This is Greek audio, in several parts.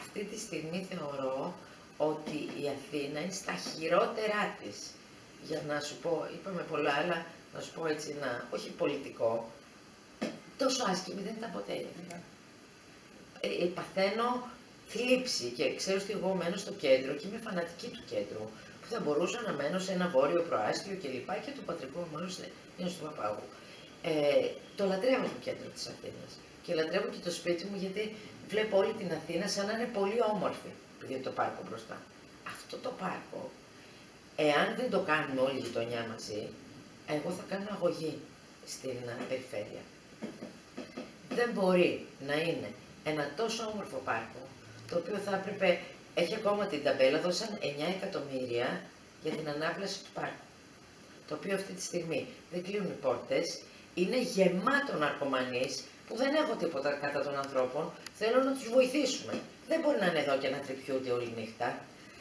αυτή τη στιγμή θεωρώ ότι η Αθήνα είναι στα χειρότερά της. Για να σου πω, είπαμε πολλά, αλλά να σου πω έτσι ένα, όχι πολιτικό, τόσο άσχημη δεν ήταν ποτέ η Αθήνα. Παθαίνω θλίψη και ξέρω ότι εγώ μένω στο κέντρο και είμαι φανατική του κέντρου, που θα μπορούσα να μένω σε ένα βόρειο προάστιο κλπ. Και το πατρικό μου μάλλον είναι στο Παπάγου. Το λατρεύω το κέντρο της Αθήνας και λατρεύω και το σπίτι μου, γιατί βλέπω όλη την Αθήνα σαν να είναι πολύ όμορφη, επειδή είναι το πάρκο μπροστά. Αυτό το πάρκο, εάν δεν το κάνουμε όλη η γειτονιά μαζί, εγώ θα κάνω αγωγή στην περιφέρεια. Δεν μπορεί να είναι ένα τόσο όμορφο πάρκο, το οποίο θα έπρεπε, έχει ακόμα την ταμπέλα, δώσαν 9 εκατομμύρια για την ανάπλαση του πάρκου, το οποίο αυτή τη στιγμή δεν κλείνουν οι πόρτες, είναι γεμάτο ναρκωμανείς που δεν έχω τίποτα κατά των ανθρώπων, θέλω να τους βοηθήσουμε. Δεν μπορεί να είναι εδώ και να τρυπιούνται όλη νύχτα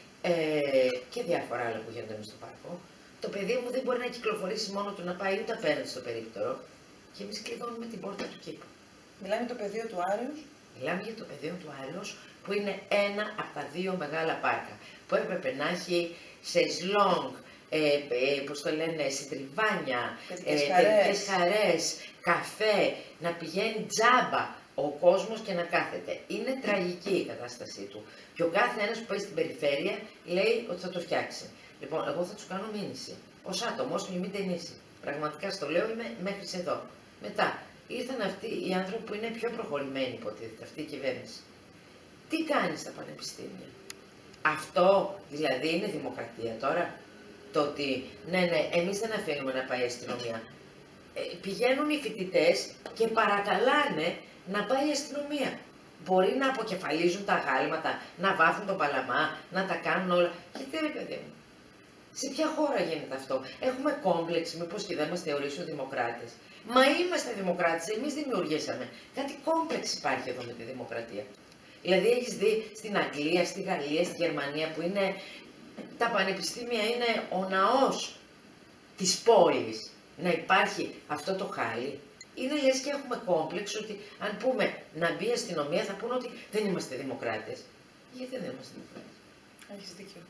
και διάφορα άλλα που γίνονται μες στο πάρκο. Το παιδί μου δεν μπορεί να κυκλοφορήσει μόνο του, να πάει ούτε απέναντι στο περίπτερο και εμείς κλειδώνουμε την πόρτα του κήπου. Μιλάμε για το πεδίο του Άρεως. Μιλάμε για το πεδίο του Άρεως, που είναι ένα από τα δύο μεγάλα πάρκα, που έπρεπε να έχει σεζλόγκ, πώς το λένε, συντριβάνια, παιδικές χαρές, καφέ, να πηγαίνει τζάμπα ο κόσμος και να κάθεται. Είναι τραγική η κατάστασή του. Και ο κάθε ένας που πάει στην περιφέρεια λέει ότι θα το φτιάξει. Λοιπόν, εγώ θα τους κάνω μήνυση. Ως άτομο, ως μη ταινίση. Πραγματικά στο λέω, είμαι μέχρι εδώ. Μετά, ήρθαν αυτοί οι άνθρωποι που είναι πιο προχωρημένοι, υποτίθεται, αυτή η κυβέρνηση. Τι κάνει στα πανεπιστήμια? Αυτό δηλαδή είναι δημοκρατία τώρα? Το ότι ναι, εμείς δεν αφήνουμε να πάει η αστυνομία. Πηγαίνουν οι φοιτητές και παρακαλάνε να πάει η αστυνομία. Μπορεί να αποκεφαλίζουν τα αγάλματα, να βάφουν τον παλαμά, να τα κάνουν όλα. Γιατί ρε παιδί μου, σε ποια χώρα γίνεται αυτό? Έχουμε κόμπλεξ, μήπως και δεν μας θεωρήσουν δημοκράτες? Μα είμαστε δημοκράτες, εμείς δημιουργήσαμε. Κάτι κόμπλεξ υπάρχει εδώ με τη δημοκρατία. Δηλαδή έχεις δει στην Αγγλία, στη Γαλλία, στη Γερμανία, που είναι, τα πανεπιστήμια είναι ο ναός της πόλης, να υπάρχει αυτό το χάλι. Είναι λες και έχουμε κόμπλεξ ότι αν πούμε να μπει η αστυνομία θα πούνε ότι δεν είμαστε δημοκράτες. Γιατί δεν είμαστε δημοκράτες? Έχεις δίκιο.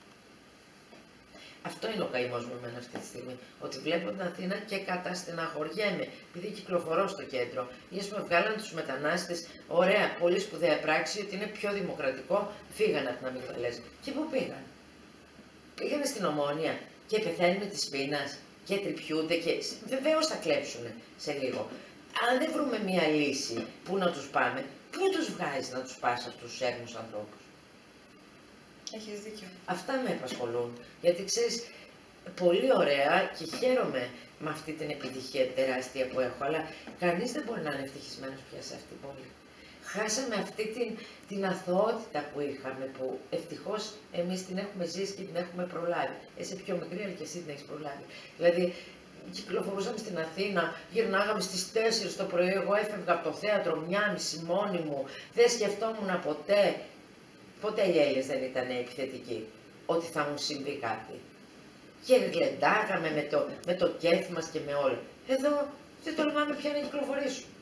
Αυτό είναι ο καημός μου εμένα αυτή τη στιγμή. Ότι βλέπω την Αθήνα και καταστεναχωριέμαι, επειδή κυκλοφορώ στο κέντρο. Ή ας πούμε βγάλαν τους μετανάστες, ωραία, πολύ σπουδαία πράξη, ότι είναι πιο δημοκρατικό, φύγανε από την Αμυγδαλές. Και πού πήγαν? Πήγανε στην Ομόνια και πεθαίνουν της πείνας και τρυπιούνται και βεβαίως θα κλέψουν σε λίγο. Αν δεν βρούμε μία λύση, πού να τους πάμε, πού τους βγάζεις να τους πας αυτούς τους έγνους ανθρώπους? Έχεις δίκιο. Αυτά με απασχολούν, γιατί ξέρεις, πολύ ωραία και χαίρομαι με αυτή την επιτυχία τεράστια που έχω, αλλά κανείς δεν μπορεί να είναι ευτυχισμένος πια σε αυτή την πόλη. Χάσαμε αυτή την αθωότητα που είχαμε, που ευτυχώς εμείς την έχουμε ζήσει και την έχουμε προλάβει. Εσύ πιο μικρή, αλλά και εσύ την έχεις προλάβει. Δηλαδή, κυκλοφορούσαμε στην Αθήνα, γυρνάγαμε στις 4 το πρωί, εγώ έφευγα από το θέατρο 1:30 μόνη μου, δεν σκεφτόμουν ποτέ οι Έλληνες δεν ήταν επιθετικοί, ότι θα μου συμβεί κάτι. Και γλεντάγαμε με το κέφι μας και με όλα. Εδώ δεν τολμάμε πια να κυκλοφορήσουμε.